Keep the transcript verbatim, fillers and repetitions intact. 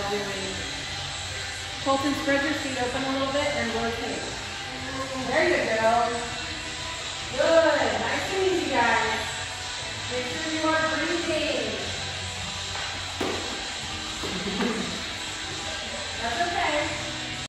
doing. Colton, spread your feet open a little bit and rotate.